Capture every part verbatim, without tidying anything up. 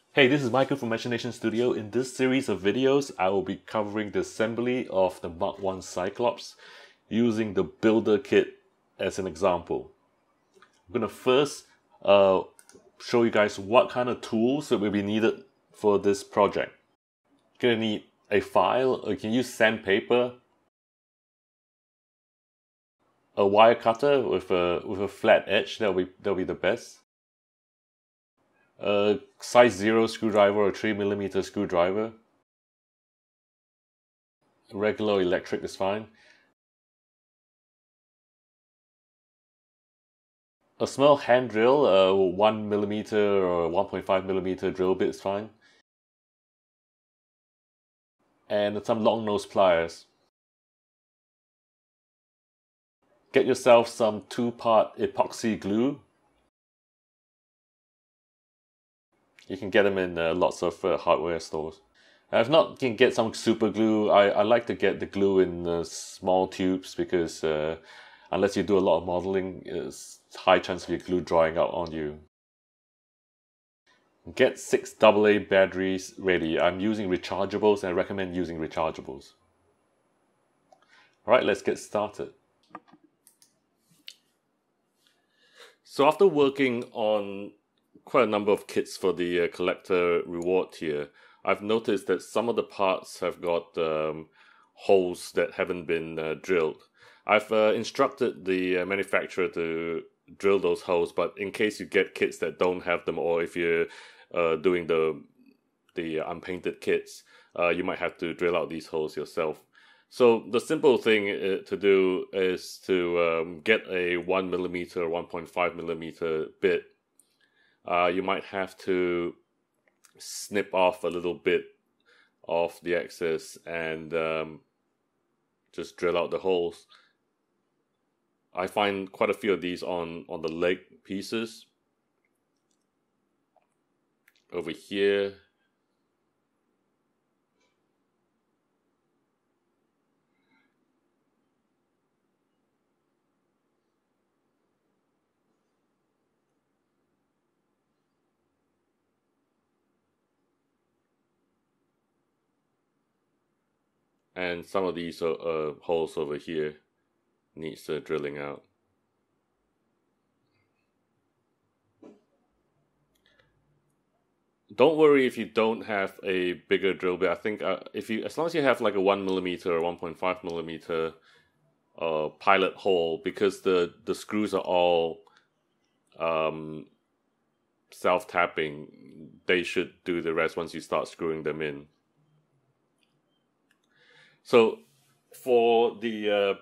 Hey, this is Michael from Imagination Studio. In this series of videos, I will be covering the assembly of the Mark one Cyclops using the Builder Kit as an example. I'm going to first uh, show you guys what kind of tools that will be needed for this project. You're going to need a file, or you can use sandpaper, a wire cutter with a, with a flat edge, that'll be, that'll be the best. A size zero screwdriver or three millimeter screwdriver. Regular electric is fine. A small hand drill, uh, one millimeter or one point five millimeter drill bit is fine. And some long nose pliers. Get yourself some two part epoxy glue. You can get them in uh, lots of uh, hardware stores. If not, you can get some super glue. I, I like to get the glue in uh, small tubes because uh, unless you do a lot of modeling, it's high chance of your glue drying out on you. Get six double A batteries ready. I'm using rechargeables and I recommend using rechargeables. Alright, let's get started. So after working on quite a number of kits for the uh, collector reward tier, I've noticed that some of the parts have got um, holes that haven't been uh, drilled. I've uh, instructed the uh, manufacturer to drill those holes, but in case you get kits that don't have them, or if you're uh, doing the the unpainted kits, uh, you might have to drill out these holes yourself. So the simple thing uh, to do is to um, get a one millimeter, one point five millimeter bit. Uh, you might have to snip off a little bit of the excess and um, just drill out the holes. I find quite a few of these on, on the leg pieces. Over here. And some of these are, uh, holes over here needs uh, drilling out. Don't worry if you don't have a bigger drill bit. I think uh, if you, as long as you have like a one millimeter or one point five millimeter uh, pilot hole, because the the screws are all um, self-tapping, they should do the rest once you start screwing them in. So for the uh,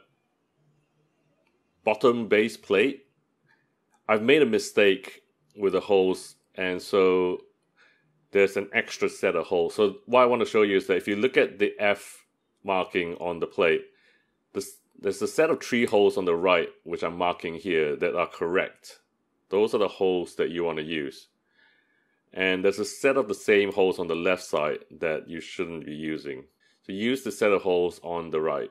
bottom base plate, I've made a mistake with the holes, and so there's an extra set of holes. So what I want to show you is that if you look at the F marking on the plate, this, there's a set of three holes on the right, which I'm marking here, that are correct. Those are the holes that you want to use. And there's a set of the same holes on the left side that you shouldn't be using. So use the set of holes on the right.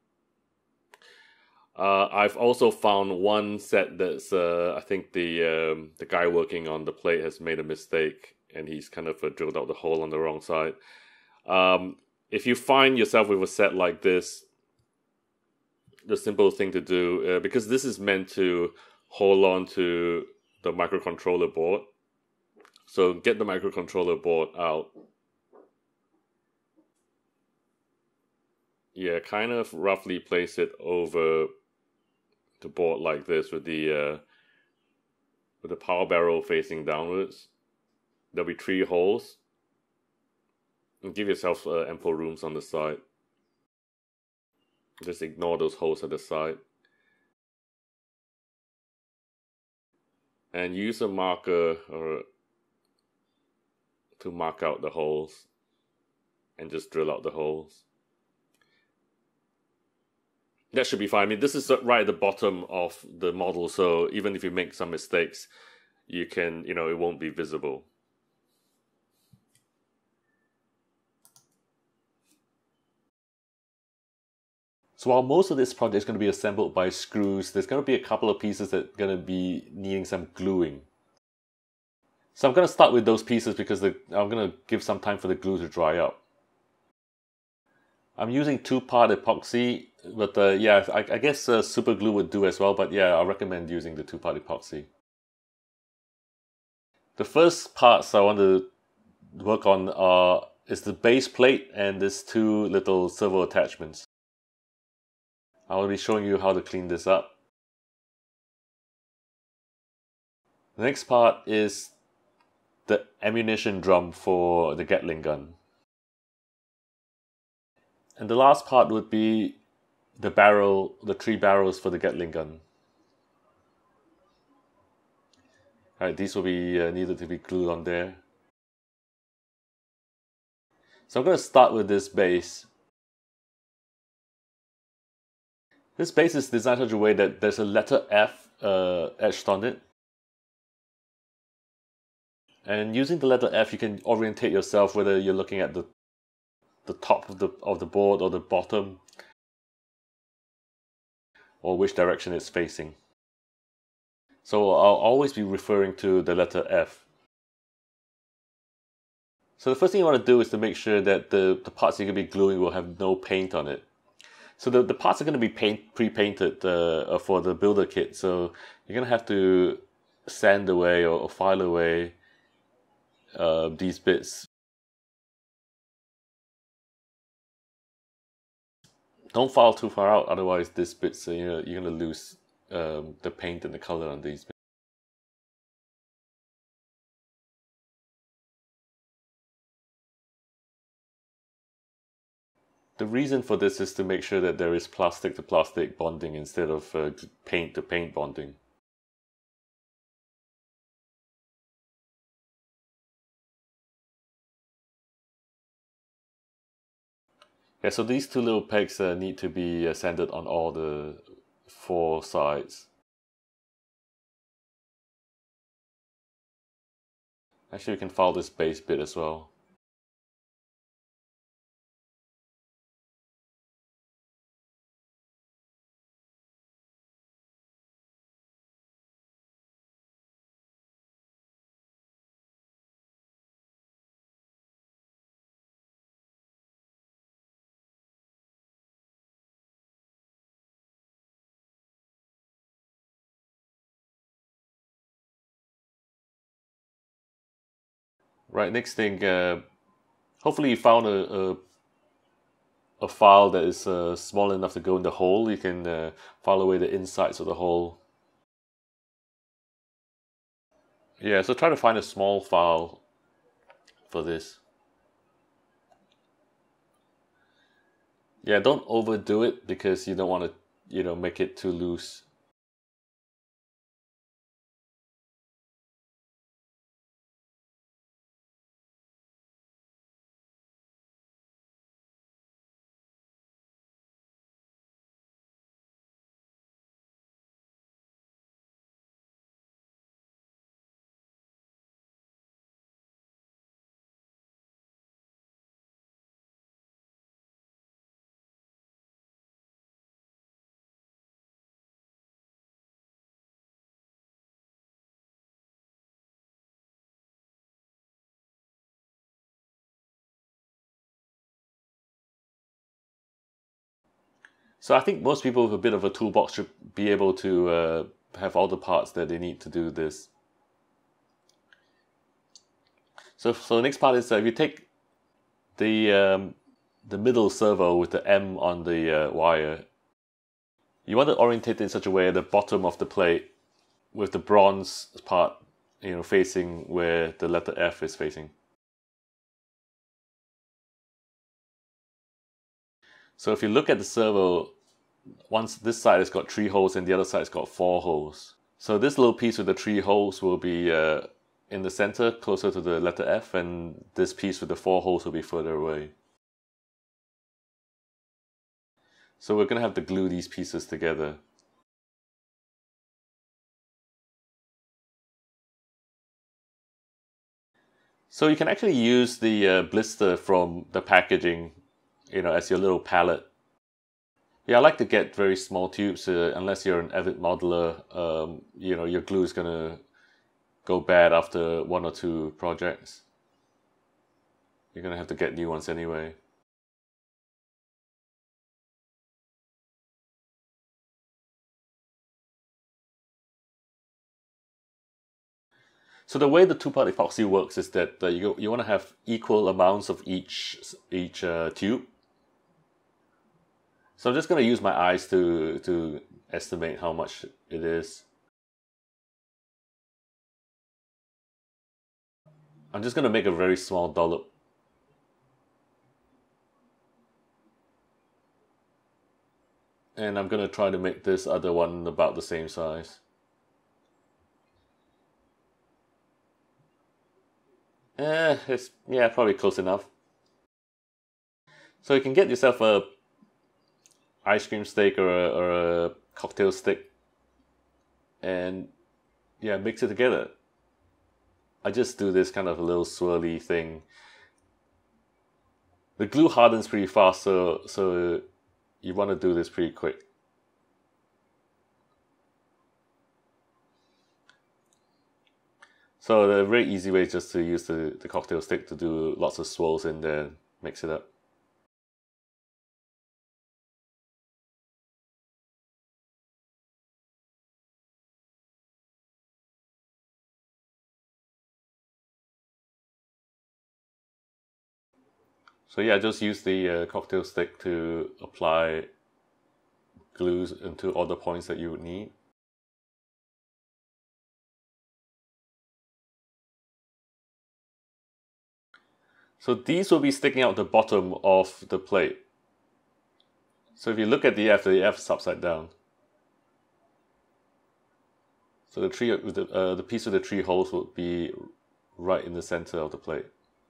Uh, I've also found one set that's, uh, I think the um, the guy working on the plate has made a mistake, and he's kind of uh, drilled out the hole on the wrong side. Um, if you find yourself with a set like this, the simple thing to do, uh, because this is meant to hold on to the microcontroller board, so get the microcontroller board out. Yeah, kind of roughly place it over the board like this with the uh, with the power barrel facing downwards. There'll be three holes. And give yourself uh, ample rooms on the side. Just ignore those holes at the side. And use a marker or to mark out the holes. And just drill out the holes. That should be fine. I mean, this is right at the bottom of the model, so even if you make some mistakes, you can, you know, it won't be visible. So while most of this project is going to be assembled by screws, there's going to be a couple of pieces that are going to be needing some gluing. So I'm going to start with those pieces because the, I'm going to give some time for the glue to dry up. I'm using two-part epoxy, but uh, yeah, I, I guess uh, super glue would do as well, but yeah, I recommend using the two-part epoxy. The first parts I want to work on are is the base plate and these two little servo attachments. I will be showing you how to clean this up. The next part is the ammunition drum for the Gatling gun. And the last part would be the barrel, the three barrels for the Gatling gun. Alright, these will be uh, needed to be glued on there. So I'm going to start with this base. This base is designed in such a way that there's a letter F uh, etched on it. And using the letter F, you can orientate yourself whether you're looking at the the top of the of the board or the bottom, or which direction it's facing. So I'll always be referring to the letter F. So the first thing you want to do is to make sure that the, the parts you're going to be gluing will have no paint on it. So the, the parts are going to be paint pre-painted uh, for the builder kit, so you're going to have to sand away or, or file away uh, these bits. Don't file too far out, otherwise this bits, uh, you know, you're going to lose um, the paint and the color on these bits. The reason for this is to make sure that there is plastic to plastic bonding instead of uh, paint to paint bonding. Yeah, so these two little pegs uh, need to be uh, sanded on all the four sides. Actually, we can file this base bit as well. Right, next thing, uh, hopefully you found a, a, a file that is uh, small enough to go in the hole. You can uh, file away the insides of the hole. Yeah, so try to find a small file for this. Yeah, don't overdo it because you don't want to, you know, make it too loose. So I think most people with a bit of a toolbox should be able to uh, have all the parts that they need to do this. So, so the next part is uh, if you take the um, the middle servo with the M on the uh, wire, you want to orientate it in such a way at the bottom of the plate with the bronze part, you know, facing where the letter F is facing. So if you look at the servo, once this side has got three holes and the other side has got four holes. So this little piece with the three holes will be uh, in the center, closer to the letter F, and this piece with the four holes will be further away. So we're going to have to glue these pieces together. So you can actually use the uh, blister from the packaging, you know, as your little palette. Yeah, I like to get very small tubes, uh, unless you're an avid modeler, um, you know, your glue is going to go bad after one or two projects. You're gonna have to get new ones anyway. So the way the two-part epoxy works is that uh, you you want to have equal amounts of each each uh, tube. So I'm just going to use my eyes to to estimate how much it is. I'm just going to make a very small dollop. And I'm going to try to make this other one about the same size. Eh, it's, yeah, probably close enough. So you can get yourself a ice cream stick or a, or a cocktail stick and yeah, mix it together. I just do this kind of a little swirly thing. The glue hardens pretty fast, so so you want to do this pretty quick. So the very easy way is just to use the, the cocktail stick to do lots of swirls in there, mix it up. So yeah, just use the uh, cocktail stick to apply glues into all the points that you would need. So these will be sticking out the bottom of the plate. So if you look at the F, the F is upside down. So the tree, the, uh, the piece of the tree holes will be right in the center of the plate.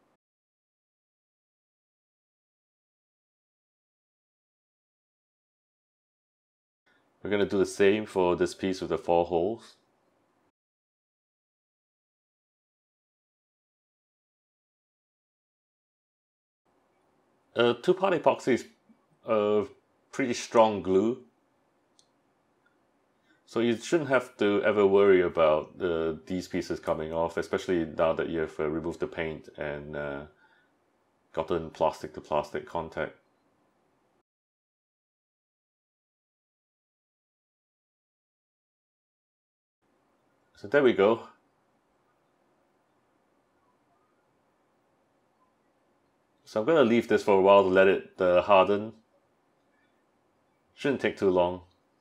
We're going to do the same for this piece with the four holes. Uh, two-part epoxy is a pretty strong glue. So you shouldn't have to ever worry about uh, these pieces coming off, especially now that you've uh, removed the paint and uh, gotten plastic to plastic contact. So there we go. So I'm going to leave this for a while to let it uh, harden. Shouldn't take too long.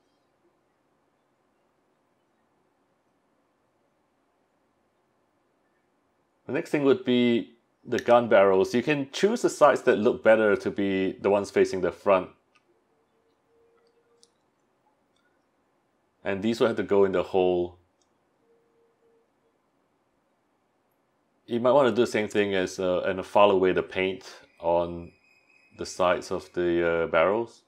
The next thing would be the gun barrels. You can choose the sides that look better to be the ones facing the front. And these will have to go in the hole. You might want to do the same thing as uh, and file away the paint on the sides of the uh, barrels.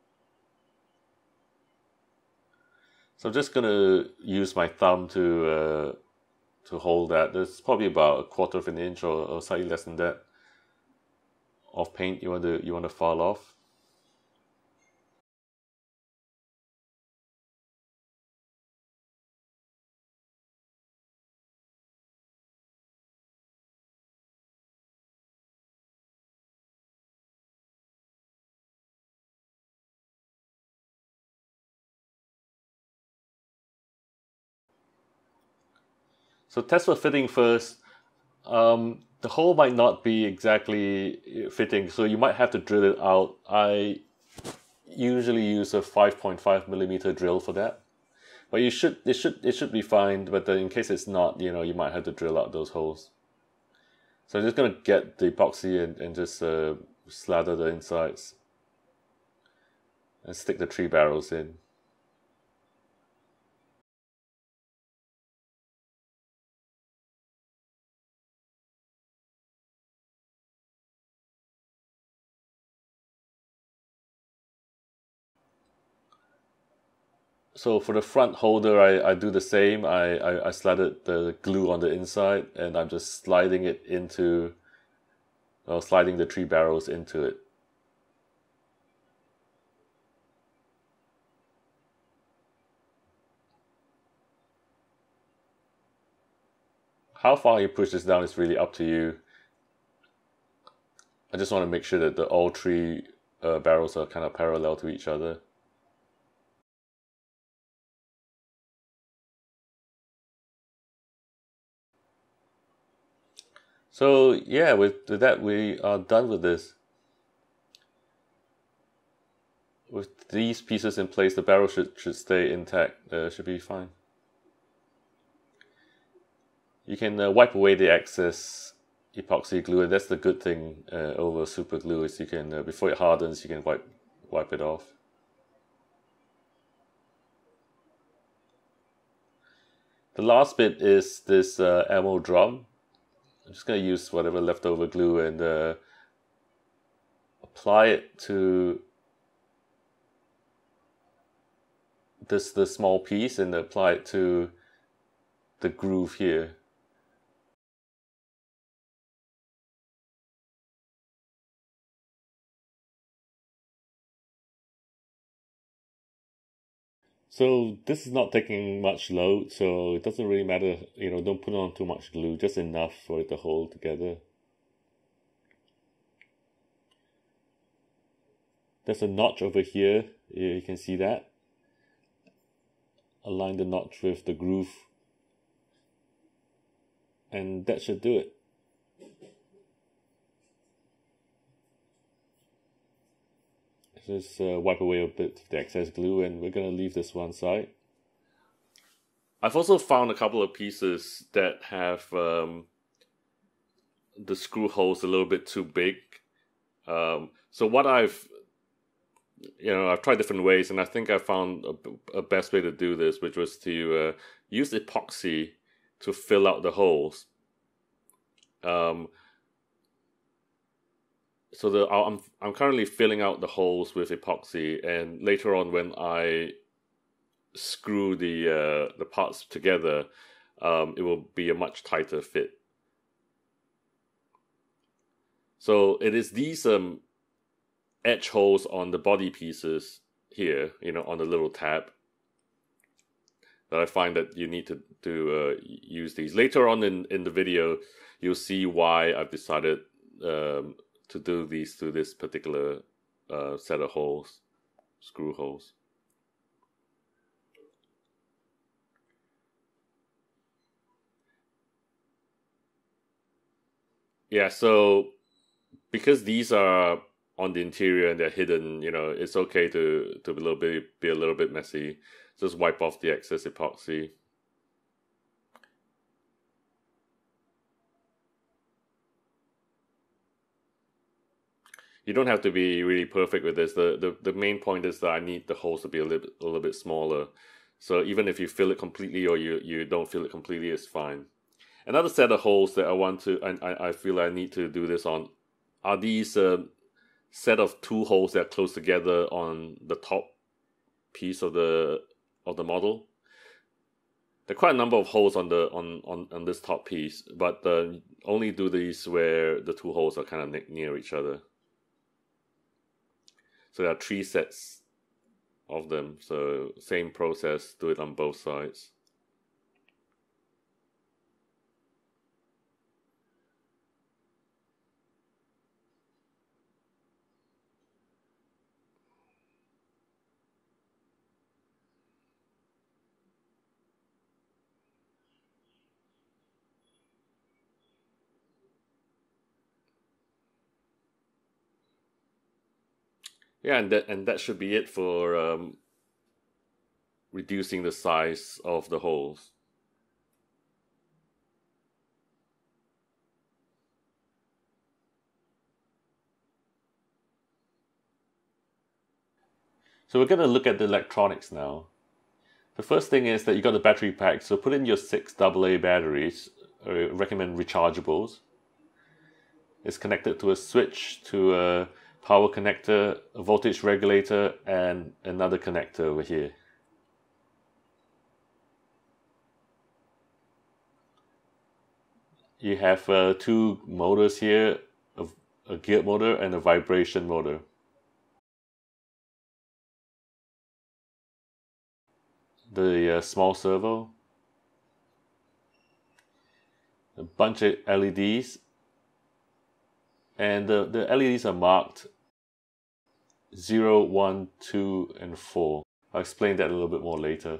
So I'm just going to use my thumb to uh, to hold that. There's probably about a quarter of an inch or, or slightly less than that of paint you want to you want to file off. So test for fitting first. Um, the hole might not be exactly fitting, so you might have to drill it out. I usually use a five point five millimeter drill for that, but you should it should it should be fine. But in case it's not, you know, you might have to drill out those holes. So I'm just gonna get the epoxy and, and just uh, slather the insides and stick the three barrels in. So for the front holder, I, I do the same. I, I, I slathered the glue on the inside and I'm just sliding it into, well, sliding the three barrels into it. how far you push this down is really up to you. I just want to make sure that the all three uh, barrels are kind of parallel to each other. So yeah, with that we are done with this. With these pieces in place, the barrel should, should stay intact, uh, should be fine. You can uh, wipe away the excess epoxy glue, and that's the good thing uh, over super glue, is you can, uh, before it hardens, you can wipe, wipe it off. The last bit is this uh, ammo drum. I'm just going to use whatever leftover glue and uh, apply it to this the small piece and apply it to the groove here. So this is not taking much load, so it doesn't really matter, you know, don't put on too much glue, just enough for it to hold together. There's a notch over here, you can see that. Align the notch with the groove, and that should do it. Just uh, wipe away a bit of the excess glue, and we're going to leave this one side. I've also found a couple of pieces that have um, the screw holes a little bit too big. Um, so what I've, you know, I've tried different ways, and I think I found a, a best way to do this, which was to uh, use epoxy to fill out the holes. Um, So the I'm I'm currently filling out the holes with epoxy, and later on when I screw the uh, the parts together, um, it will be a much tighter fit. So it is these um, edge holes on the body pieces here, you know, on the little tab, that I find that you need to to uh, use these. Later on in in the video, you'll see why I've decided Um, to do these through this particular uh, set of holes, screw holes. Yeah, so because these are on the interior and they're hidden, you know, it's okay to to be a little bit be a little bit messy. Just wipe off the excess epoxy. You don't have to be really perfect with this. The, the the main point is that I need the holes to be a little bit, a little bit smaller. So even if you fill it completely or you, you don't fill it completely, it's fine. Another set of holes that I want to, I, I feel I need to do this on, are these uh, set of two holes that are close together on the top piece of the of the model. There are quite a number of holes on the on on, on this top piece, but uh, only do these where the two holes are kind of near each other. So there are three sets of them. So same process, do it on both sides. Yeah, and that and that should be it for um, reducing the size of the holes. So we're going to look at the electronics now. The first thing is that you got the battery pack, so put in your six double A batteries. I recommend rechargeables. It's connected to a switch, to a power connector, a voltage regulator, and another connector over here. You have uh, two motors here, a, a geared motor and a vibration motor. The uh, small servo. a bunch of L E Ds, and the, the L E Ds are marked zero, one, two, and four. I'll explain that a little bit more later.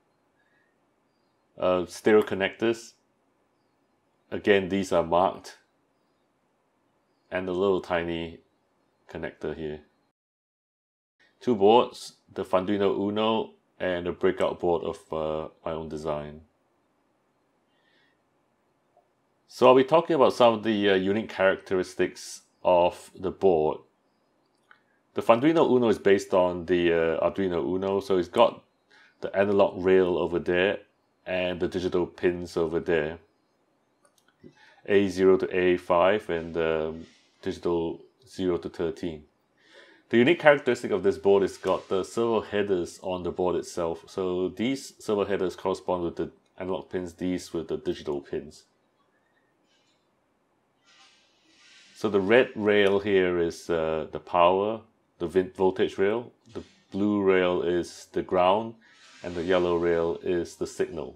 Uh, stereo connectors, again, these are marked, and a little tiny connector here. Two boards, the Arduino Uno and a breakout board of uh, my own design. So I'll be talking about some of the uh, unique characteristics of the board. The Arduino Uno is based on the uh, Arduino Uno, so it's got the analog rail over there and the digital pins over there, A zero to A five and um, digital zero to thirteen. The unique characteristic of this board is got the servo headers on the board itself. So these servo headers correspond with the analog pins, these with the digital pins. So the red rail here is uh, the power, the voltage rail, the blue rail is the ground, and the yellow rail is the signal.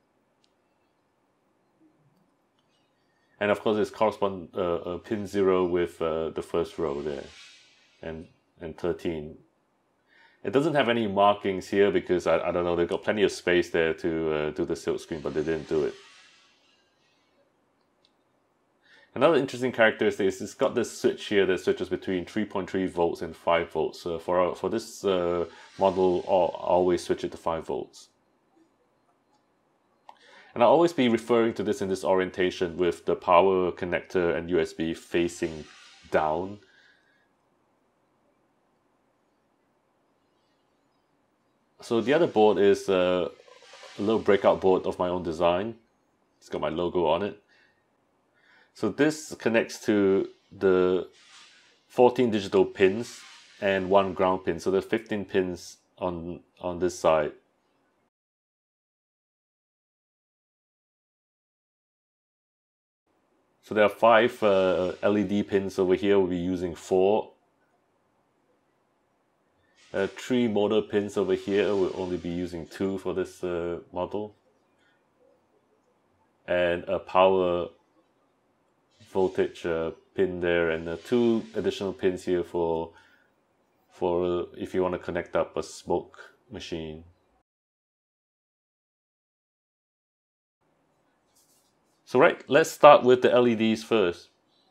And of course, it's correspond uh, uh, pin zero with uh, the first row there, and and thirteen. It doesn't have any markings here because I, I don't know, they've got plenty of space there to uh, do the silk screen, but they didn't do it. Another interesting characteristic is it's got this switch here that switches between three point three volts and five volts. Uh, for, for this uh, model, I'll always switch it to five volts. And I'll always be referring to this in this orientation with the power connector and U S B facing down. So the other board is uh, a little breakout board of my own design. It's got my logo on it. So this connects to the fourteen digital pins and one ground pin. So there's fifteen pins on, on this side. So there are five uh, L E D pins over here. We'll be using four. Uh, three motor pins over here. We'll only be using two for this uh, model. And a power voltage uh, pin there, and uh, two additional pins here for for uh, if you want to connect up a smoke machine. So right, let's start with the L E Ds first.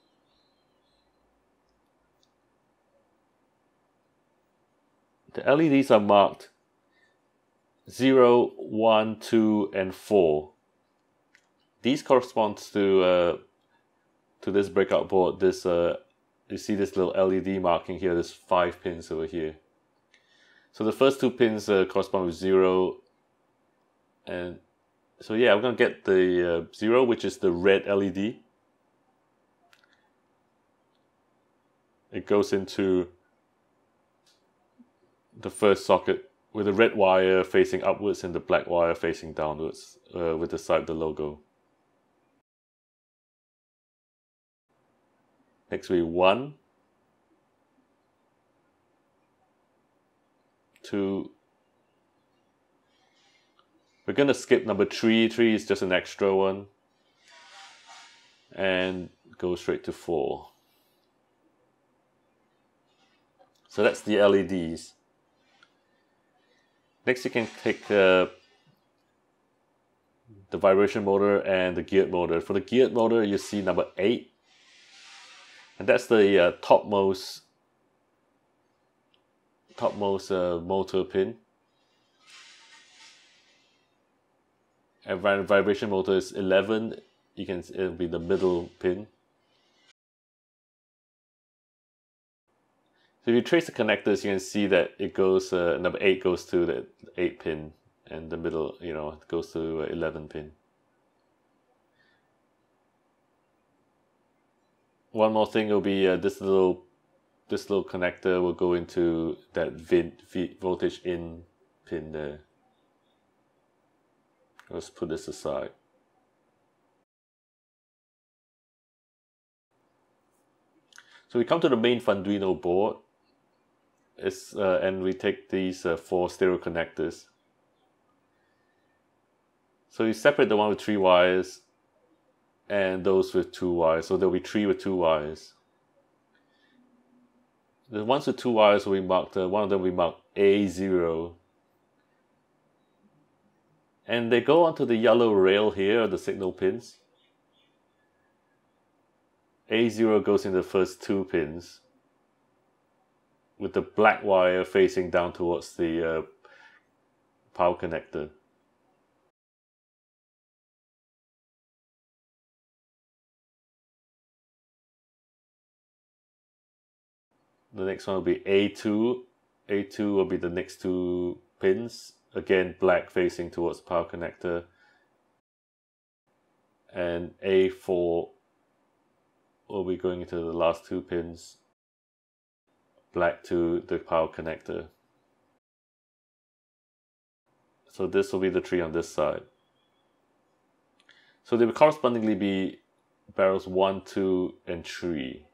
The L E Ds are marked zero, one, two, and four. These correspond to uh, to this breakout board. This uh, you see this little L E D marking here. There's five pins over here. So the first two pins uh, correspond with zero, and so yeah, I'm gonna get the uh, zero, which is the red L E D. It goes into the first socket with the red wire facing upwards and the black wire facing downwards uh, with the side the logo. Next will be one, two. We're gonna skip number three. Three is just an extra one, and go straight to four. So that's the L E Ds. Next, you can take uh, the vibration motor and the geared motor. For the geared motor, you see number eight, and that's the uh, topmost topmost uh, motor pin. And vibration motor is eleven. You can it'll be the middle pin. So if you trace the connectors, you can see that it goes, uh, number eight goes to the eight pin, and the middle, you know, goes to uh, eleven pin. One more thing will be uh, this little, this little connector will go into that v, v, voltage in pin there. Let's put this aside. So we come to the main Arduino board. It's, uh, and we take these uh, four stereo connectors. So you separate the one with three wires, and those with two wires. So there'll be three with two wires. The ones with two wires will be marked, uh, one of them will be marked A zero. And they go onto the yellow rail here, the signal pins. A zero goes in the first two pins, with the black wire facing down towards the uh, power connector. The next one will be A two. A two will be the next two pins. Again, black facing towards the power connector. And A four will be going into the last two pins. Black to the power connector. So this will be the tree on this side. So they will correspondingly be barrels one, two, and three.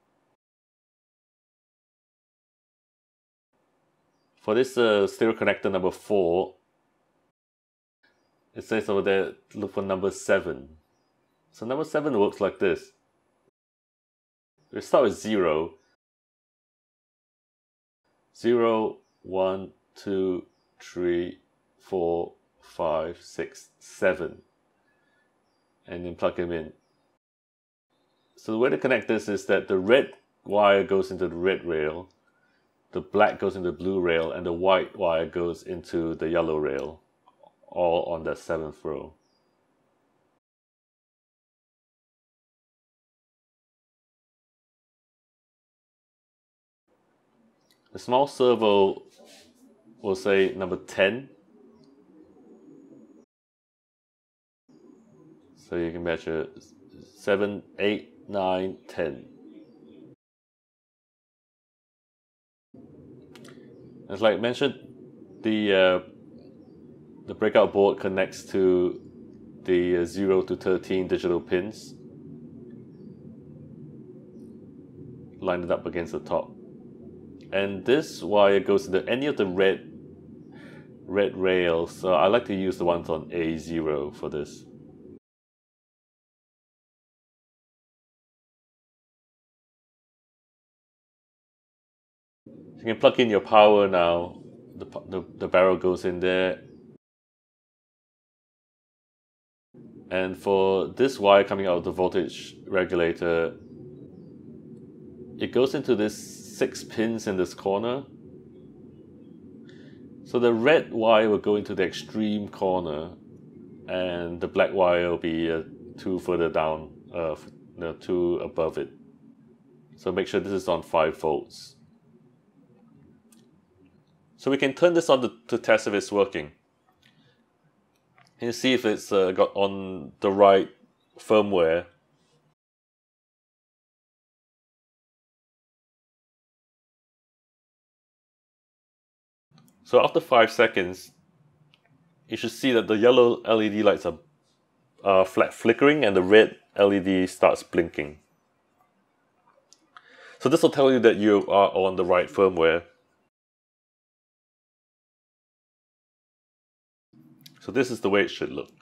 For this uh, stereo connector number four, it says over there, look for number seven. So number seven works like this. We start with zero. Zero, one, two, three, four, five, six, seven. And then plug them in. So the way to connect this is that the red wire goes into the red rail, the black goes into the blue rail, and the white wire goes into the yellow rail, all on the seventh row. The small servo will say number ten. So you can measure seven, eight, nine, ten. As like mentioned, the uh, the breakout board connects to the uh, zero to thirteen digital pins, lined it up against the top. And this wire goes into any of the red red rails, so I like to use the ones on A zero for this. You can plug in your power now. The, the, the barrel goes in there. And for this wire coming out of the voltage regulator, it goes into this six pins in this corner. So the red wire will go into the extreme corner, and the black wire will be uh, two further down, uh, no, two above it. So make sure this is on five volts. So we can turn this on to, to test if it's working. And see if it's uh, got on the right firmware. So after five seconds, you should see that the yellow L E D lights are uh, flat flickering and the red L E D starts blinking. So this will tell you that you are on the right firmware. So this is the way it should look.